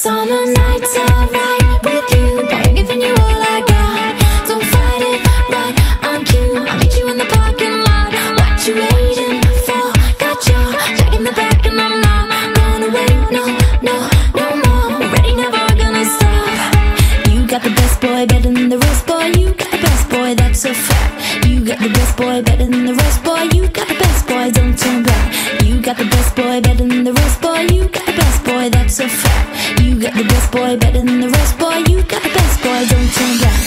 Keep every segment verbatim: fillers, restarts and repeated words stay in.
Summer nights are right with you, boy, I'm giving you all I got. Don't fight it, right, I'm cute. I'll meet you in the parking lot. What you waiting for? Got your jack in the back and I'm not gonna wait, no, no, no more. Ready, never gonna stop. You got the best boy, better than the rest, boy. You got the best boy, that's a fact. You got the best boy, better than the rest, boy. You got the best boy, don't turn back. You got the best boy, better than the rest, boy. You got the best boy, that's a fact. You got the best boy, better than the rest, boy. You got the best boy, don't turn back.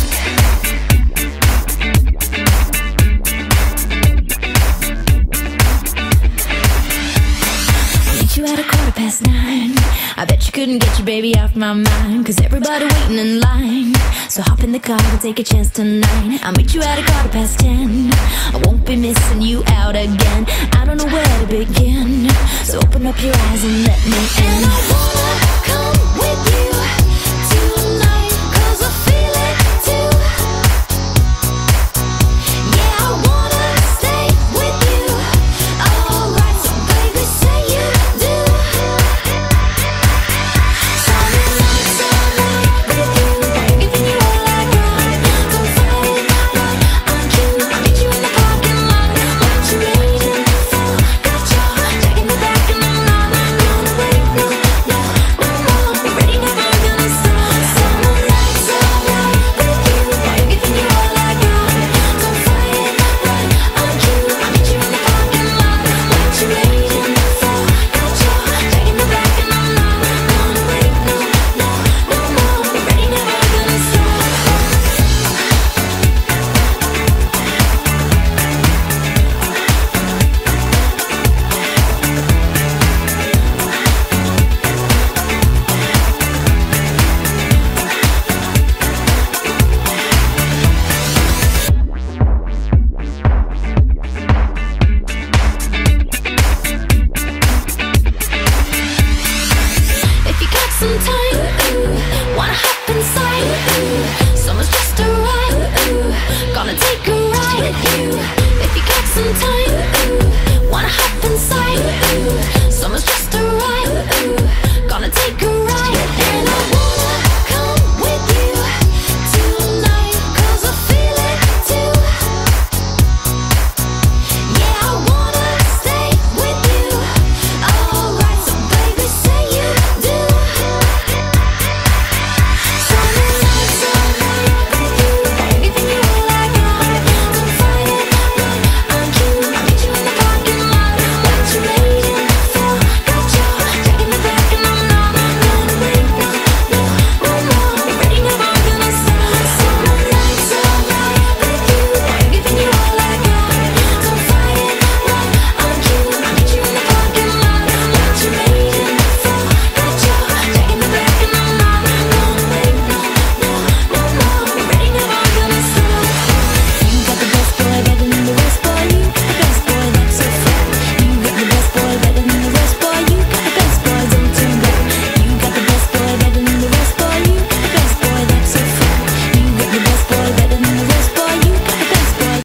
You at a quarter past nine. I bet you couldn't get your baby off my mind, cause everybody waiting in line. So hop in the car, we'll take a chance tonight. I'll meet you at a quarter past ten. I won't be missing you out again. I don't know where to begin, so open up your eyes and let me in. And I won't